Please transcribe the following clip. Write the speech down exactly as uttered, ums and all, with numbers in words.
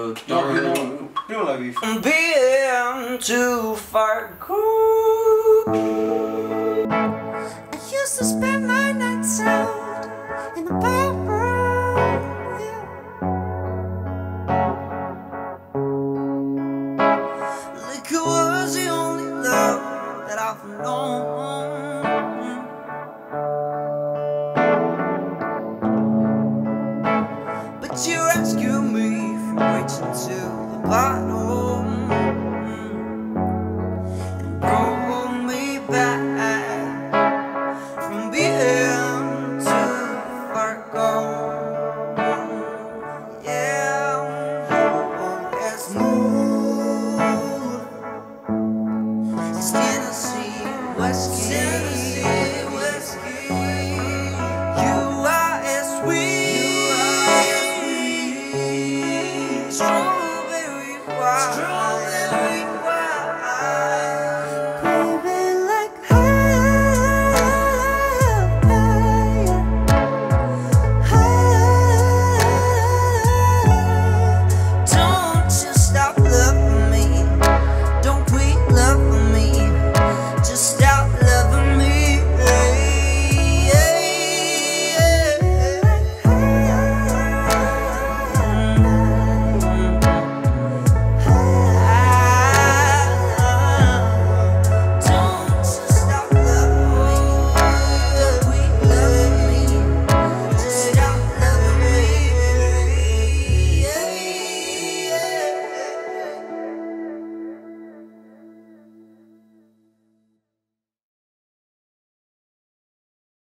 Euh, non, non, plus on l'avait fait. Being too far gone. I used to spend my nights out in the bathroom, yeah. Liquor was the only love that I've known. But you rescued me from reaching to the bottom and brought me back from being too far gone. Yeah, it's smooth as Tennessee whiskey. Tennessee whiskey. You are as sweet. Strawberry wine.